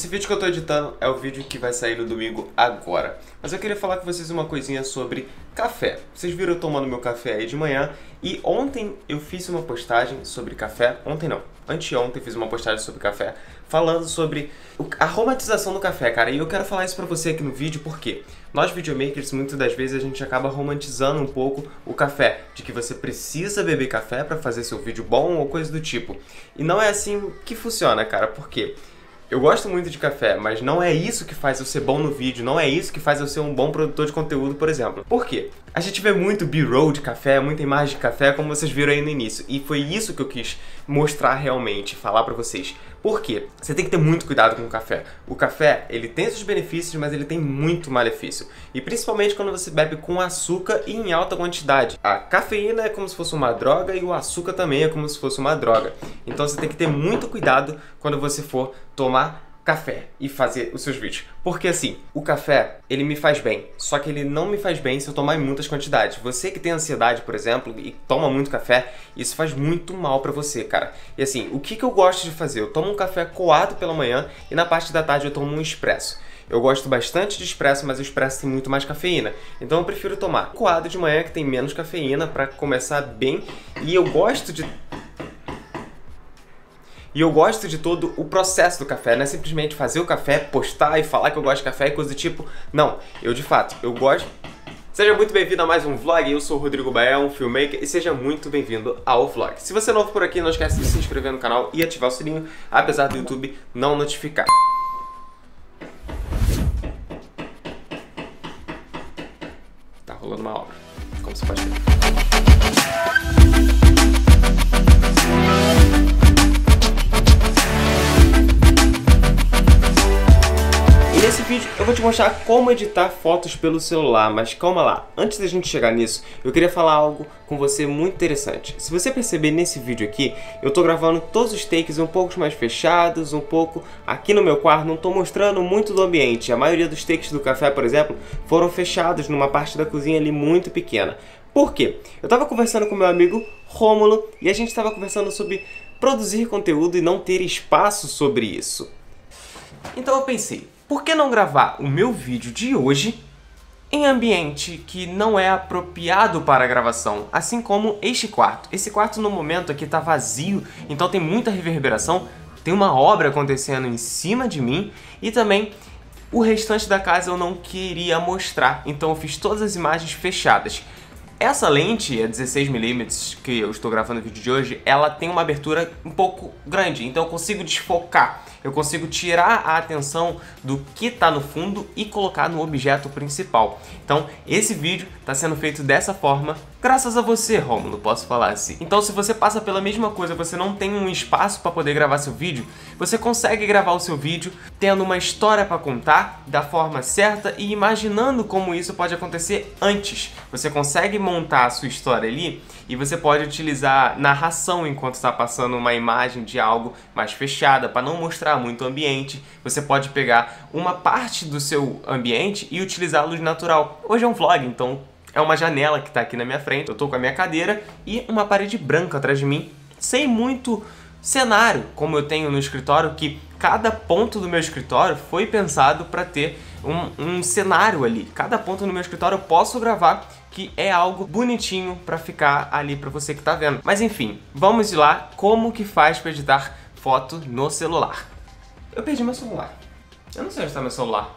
Esse vídeo que eu tô editando é o vídeo que vai sair no domingo agora. Mas eu queria falar com vocês uma coisinha sobre café. Vocês viram eu tomando meu café aí de manhã e ontem eu fiz uma postagem sobre café. Ontem não, anteontem fiz uma postagem sobre café falando sobre a romantização do café, cara. E eu quero falar isso pra você aqui no vídeo porque nós videomakers, muitas das vezes, a gente acaba romantizando um pouco o café. De que você precisa beber café pra fazer seu vídeo bom ou coisa do tipo. E não é assim que funciona, cara, porque eu gosto muito de café, mas não é isso que faz eu ser bom no vídeo, não é isso que faz eu ser um bom produtor de conteúdo, por exemplo. Por quê? A gente vê muito B-roll de café, muita imagem de café, como vocês viram aí no início. E foi isso que eu quis mostrar realmente, falar pra vocês. Por quê? Você tem que ter muito cuidado com o café. O café, ele tem seus benefícios, mas ele tem muito malefício. E principalmente quando você bebe com açúcar e em alta quantidade. A cafeína é como se fosse uma droga e o açúcar também é como se fosse uma droga. Então você tem que ter muito cuidado quando você for tomar café e fazer os seus vídeos. Porque assim, o café, ele me faz bem, só que ele não me faz bem se eu tomar em muitas quantidades. Você que tem ansiedade, por exemplo, e toma muito café, isso faz muito mal pra você, cara. E assim, o que eu gosto de fazer? Eu tomo um café coado pela manhã e na parte da tarde eu tomo um expresso. Eu gosto bastante de expresso, mas o expresso tem muito mais cafeína. Então eu prefiro tomar coado de manhã, que tem menos cafeína, pra começar bem. E eu gosto de todo o processo do café, não é simplesmente fazer o café, postar e falar que eu gosto de café e coisa do tipo. Não, eu de fato, eu gosto. Seja muito bem-vindo a mais um vlog, eu sou o Rodrigo Bael, um filmmaker, e seja muito bem-vindo ao vlog. Se você é novo por aqui, não esquece de se inscrever no canal e ativar o sininho, apesar do YouTube não notificar. Tá rolando uma obra, como você pode ver. Nesse vídeo eu vou te mostrar como editar fotos pelo celular, mas calma lá, antes da gente chegar nisso, eu queria falar algo com você muito interessante. Se você perceber nesse vídeo aqui, eu tô gravando todos os takes um pouco mais fechados, um pouco aqui no meu quarto, não tô mostrando muito do ambiente. A maioria dos takes do café, por exemplo, foram fechados numa parte da cozinha ali muito pequena. Por quê? Eu tava conversando com meu amigo Rômulo e a gente tava conversando sobre produzir conteúdo e não ter espaço sobre isso. Então eu pensei, por que não gravar o meu vídeo de hoje em ambiente que não é apropriado para a gravação, assim como este quarto. Esse quarto no momento aqui tá vazio, então tem muita reverberação, tem uma obra acontecendo em cima de mim e também o restante da casa eu não queria mostrar, então eu fiz todas as imagens fechadas. Essa lente, a 16mm que eu estou gravando o vídeo de hoje, ela tem uma abertura um pouco grande, então eu consigo desfocar. Eu consigo tirar a atenção do que está no fundo e colocar no objeto principal. Então, esse vídeo está sendo feito dessa forma, graças a você, Rômulo, posso falar assim. Então, se você passa pela mesma coisa, você não tem um espaço para poder gravar seu vídeo, você consegue gravar o seu vídeo tendo uma história para contar da forma certa e imaginando como isso pode acontecer antes. Você consegue montar a sua história ali e você pode utilizar narração enquanto está passando uma imagem de algo mais fechada para não mostrar muito ambiente. Você pode pegar uma parte do seu ambiente e utilizar a luz natural. Hoje é um vlog, então é uma janela que está aqui na minha frente. Eu estou com a minha cadeira e uma parede branca atrás de mim, sem muito cenário, como eu tenho no escritório, que cada ponto do meu escritório foi pensado para ter um cenário ali. Cada ponto no meu escritório eu posso gravar, que é algo bonitinho para ficar ali para você que está vendo. Mas enfim, vamos lá, como que faz para editar foto no celular. Eu perdi meu celular. Eu não sei onde está meu celular.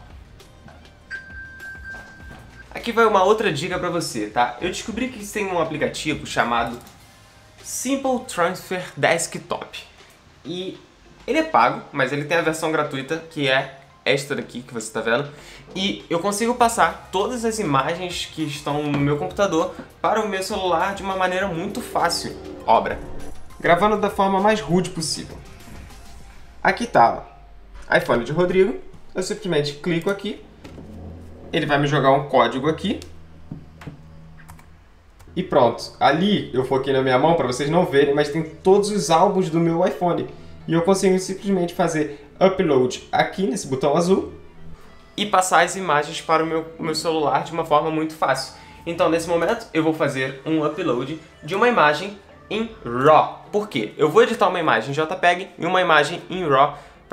Aqui vai uma outra dica pra você, tá? Eu descobri que tem um aplicativo chamado Simple Transfer Desktop. E ele é pago, mas ele tem a versão gratuita, que é esta daqui que você tá vendo. E eu consigo passar todas as imagens que estão no meu computador para o meu celular de uma maneira muito fácil. Obra. Gravando da forma mais rude possível. Aqui tá, ó, iPhone de Rodrigo. Eu simplesmente clico aqui. Ele vai me jogar um código aqui. E pronto. Ali eu foquei na minha mão para vocês não verem, mas tem todos os álbuns do meu iPhone. E eu consigo simplesmente fazer upload aqui nesse botão azul e passar as imagens para o meu celular de uma forma muito fácil. Então nesse momento eu vou fazer um upload de uma imagem em RAW. Por quê? Eu vou editar uma imagem em JPEG e uma imagem em RAW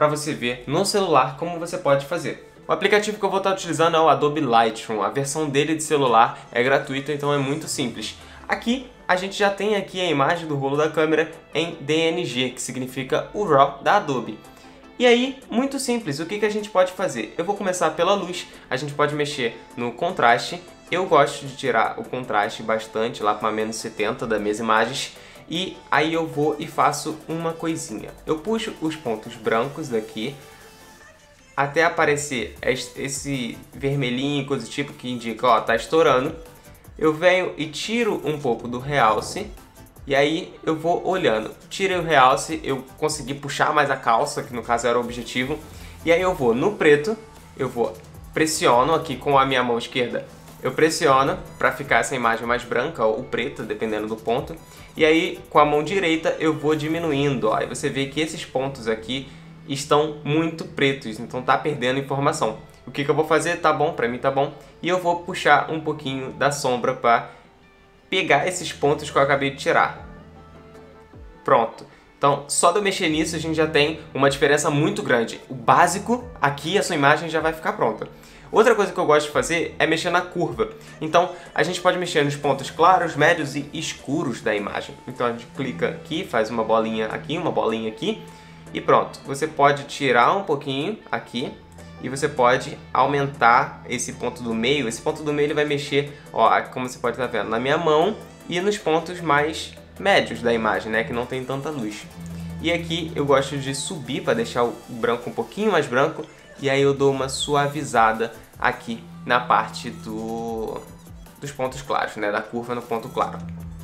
para você ver no celular como você pode fazer. O aplicativo que eu vou estar utilizando é o Adobe Lightroom. A versão dele de celular é gratuita, então é muito simples. Aqui a gente já tem aqui a imagem do rolo da câmera em DNG, que significa o RAW da Adobe. E aí, muito simples, o que a gente pode fazer? Eu vou começar pela luz, a gente pode mexer no contraste. Eu gosto de tirar o contraste bastante, lá para menos 70 das minhas imagens. E aí eu vou e faço uma coisinha. Eu puxo os pontos brancos daqui, até aparecer esse vermelhinho, coisa do tipo, que indica, ó, tá estourando. Eu venho e tiro um pouco do realce. E aí eu vou olhando, tirei o realce, eu consegui puxar mais a calça, que no caso era o objetivo. E aí eu vou no preto, eu vou pressiono aqui com a minha mão esquerda. Eu pressiono para ficar essa imagem mais branca ou preta, dependendo do ponto. E aí com a mão direita eu vou diminuindo, ó. E você vê que esses pontos aqui estão muito pretos, então tá perdendo informação. O que eu vou fazer? Tá bom, pra mim tá bom. E eu vou puxar um pouquinho da sombra para pegar esses pontos que eu acabei de tirar. Pronto. Então, só de eu mexer nisso a gente já tem uma diferença muito grande. O básico, aqui a sua imagem já vai ficar pronta. Outra coisa que eu gosto de fazer é mexer na curva. Então, a gente pode mexer nos pontos claros, médios e escuros da imagem. Então, a gente clica aqui, faz uma bolinha aqui e pronto. Você pode tirar um pouquinho aqui e você pode aumentar esse ponto do meio. Esse ponto do meio ele vai mexer, ó, como você pode estar vendo, na minha mão e nos pontos mais médios da imagem, né, que não tem tanta luz. E aqui eu gosto de subir para deixar o branco um pouquinho mais branco e aí eu dou uma suavizada aqui na parte dos pontos claros, né, da curva no ponto claro.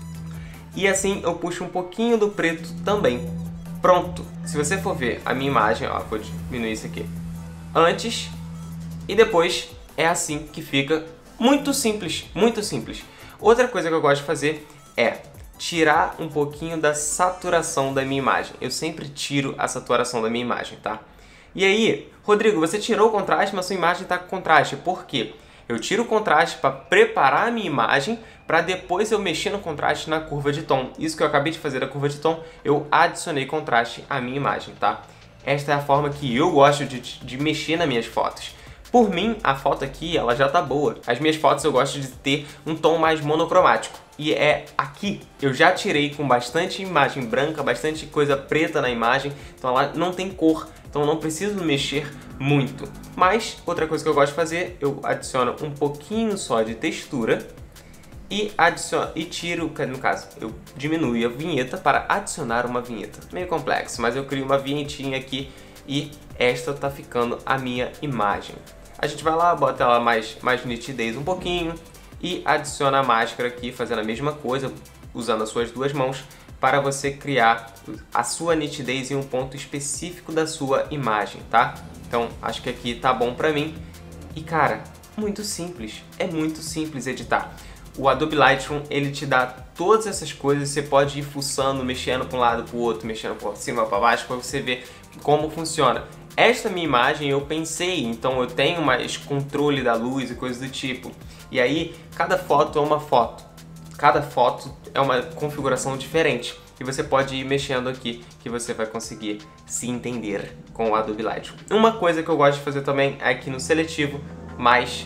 E assim eu puxo um pouquinho do preto também. Pronto! Se você for ver a minha imagem, ó, vou diminuir isso aqui. Antes e depois é assim que fica. Muito simples, muito simples. Outra coisa que eu gosto de fazer é tirar um pouquinho da saturação da minha imagem. Eu sempre tiro a saturação da minha imagem, tá? E aí, Rodrigo, você tirou o contraste, mas sua imagem está com contraste. Por quê? Eu tiro o contraste para preparar a minha imagem, para depois eu mexer no contraste na curva de tom. Isso que eu acabei de fazer da curva de tom, eu adicionei contraste à minha imagem, tá? Esta é a forma que eu gosto de mexer nas minhas fotos. Por mim, a foto aqui, ela já tá boa. As minhas fotos eu gosto de ter um tom mais monocromático. E é aqui, eu já tirei com bastante imagem branca, bastante coisa preta na imagem, então ela não tem cor, então eu não preciso mexer muito. Mas, outra coisa que eu gosto de fazer, eu adiciono um pouquinho só de textura e tiro, no caso, eu diminuo a vinheta para adicionar uma vinheta. Meio complexo, mas eu crio uma vinhetinha aqui e esta tá ficando a minha imagem. A gente vai lá, bota ela mais nitidez um pouquinho e adiciona a máscara aqui, fazendo a mesma coisa, usando as suas duas mãos, para você criar a sua nitidez em um ponto específico da sua imagem, tá? Então, acho que aqui tá bom pra mim. E cara, muito simples, é muito simples editar. O Adobe Lightroom, ele te dá todas essas coisas, você pode ir fuçando, mexendo para um lado, para o outro, mexendo para cima, para baixo, para você ver como funciona. Esta minha imagem eu pensei, então eu tenho mais controle da luz e coisas do tipo. E aí, cada foto é uma foto. Cada foto é uma configuração diferente. E você pode ir mexendo aqui, que você vai conseguir se entender com o Adobe Lightroom. Uma coisa que eu gosto de fazer também é aqui no seletivo, mas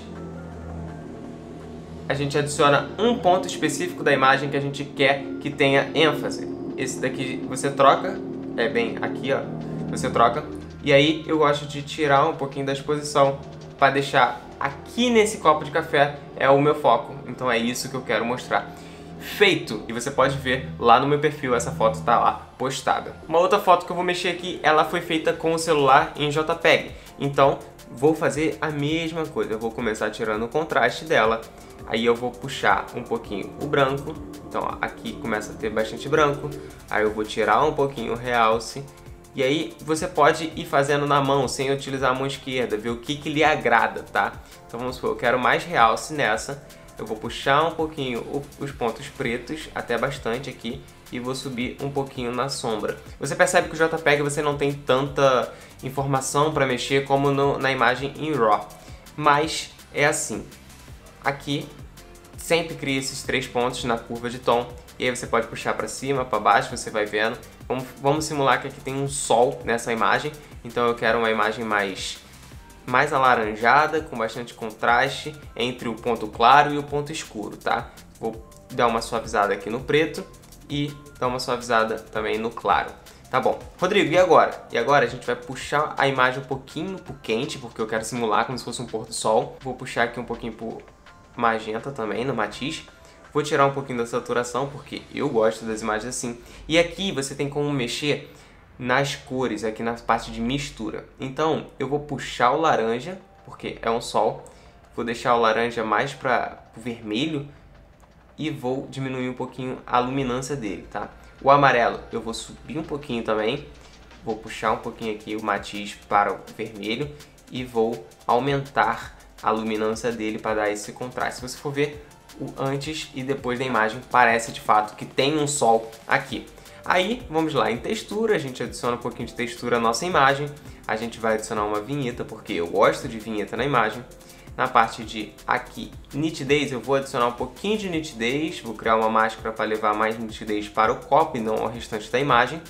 a gente adiciona um ponto específico da imagem que a gente quer que tenha ênfase. Esse daqui você troca, é bem aqui, ó, você troca. E aí eu gosto de tirar um pouquinho da exposição para deixar aqui nesse copo de café é o meu foco. Então é isso que eu quero mostrar. Feito! E você pode ver lá no meu perfil, essa foto está lá postada. Uma outra foto que eu vou mexer aqui, ela foi feita com o celular em JPEG. Então vou fazer a mesma coisa, eu vou começar tirando o contraste dela. Aí eu vou puxar um pouquinho o branco, então ó, aqui começa a ter bastante branco. Aí eu vou tirar um pouquinho o realce. E aí você pode ir fazendo na mão, sem utilizar a mão esquerda, ver o que lhe agrada, tá? Então vamos supor, eu quero mais realce nessa. Eu vou puxar um pouquinho os pontos pretos, até bastante aqui, e vou subir um pouquinho na sombra. Você percebe que o JPEG você não tem tanta informação para mexer como na imagem em RAW. Mas é assim. Aqui, sempre cria esses 3 pontos na curva de tom, e aí você pode puxar para cima, para baixo, você vai vendo. Vamos simular que aqui tem um sol nessa imagem, então eu quero uma imagem mais alaranjada, com bastante contraste entre o ponto claro e o ponto escuro, tá? Vou dar uma suavizada aqui no preto e dar uma suavizada também no claro. Tá bom. Rodrigo, e agora? E agora a gente vai puxar a imagem um pouquinho pro quente, porque eu quero simular como se fosse um pôr do sol. Vou puxar aqui um pouquinho pro magenta também, no matiz. Vou tirar um pouquinho da saturação, porque eu gosto das imagens assim. E aqui você tem como mexer nas cores, aqui na parte de mistura. Então, eu vou puxar o laranja, porque é um sol. Vou deixar o laranja mais para o vermelho e vou diminuir um pouquinho a luminância dele, tá? O amarelo eu vou subir um pouquinho também. Vou puxar um pouquinho aqui o matiz para o vermelho e vou aumentar a luminância dele para dar esse contraste. Se você for ver o antes e depois da imagem, parece de fato que tem um sol aqui. Aí, vamos lá, em textura, a gente adiciona um pouquinho de textura à nossa imagem. A gente vai adicionar uma vinheta, porque eu gosto de vinheta na imagem. Na parte de aqui, nitidez, eu vou adicionar um pouquinho de nitidez. Vou criar uma máscara para levar mais nitidez para o copo e não ao restante da imagem.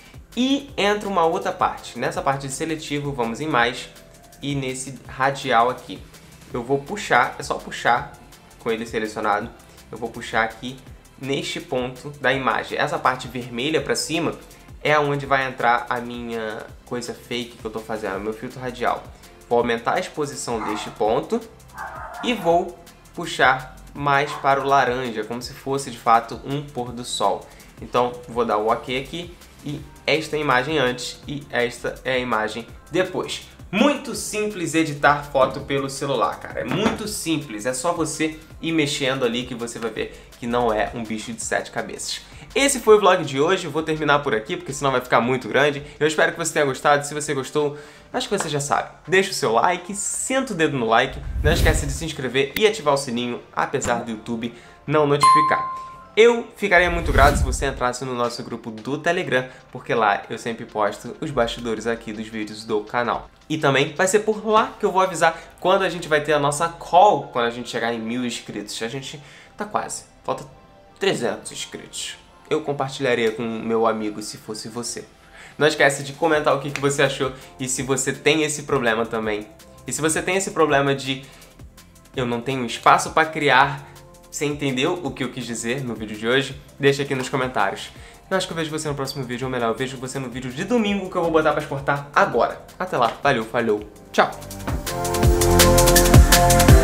E entra uma outra parte. Nessa parte de seletivo, vamos em mais. E nesse radial aqui, eu vou puxar, é só puxar com ele selecionado. Eu vou puxar aqui neste ponto da imagem. Essa parte vermelha para cima é onde vai entrar a minha coisa fake que eu estou fazendo, o meu filtro radial. Vou aumentar a exposição deste ponto e vou puxar mais para o laranja, como se fosse de fato um pôr do sol. Então vou dar o OK aqui e esta é a imagem antes e esta é a imagem depois. Muito simples editar foto pelo celular, cara. É muito simples, é só você ir mexendo ali que você vai ver que não é um bicho de 7 cabeças. Esse foi o vlog de hoje, vou terminar por aqui, porque senão vai ficar muito grande. Eu espero que você tenha gostado, se você gostou, acho que você já sabe. Deixa o seu like, senta o dedo no like, não esquece de se inscrever e ativar o sininho, apesar do YouTube não notificar. Eu ficaria muito grato se você entrasse no nosso grupo do Telegram, porque lá eu sempre posto os bastidores aqui dos vídeos do canal. E também vai ser por lá que eu vou avisar quando a gente vai ter a nossa call, quando a gente chegar em 1000 inscritos. A gente tá quase, falta 300 inscritos. Eu compartilharia com meu amigo se fosse você. Não esquece de comentar o que você achou e se você tem esse problema também. E se você tem esse problema de eu não tenho espaço para criar, você entendeu o que eu quis dizer no vídeo de hoje? Deixa aqui nos comentários. Eu acho que eu vejo você no próximo vídeo, ou melhor, eu vejo você no vídeo de domingo que eu vou botar para exportar agora. Até lá, valeu, falou, tchau!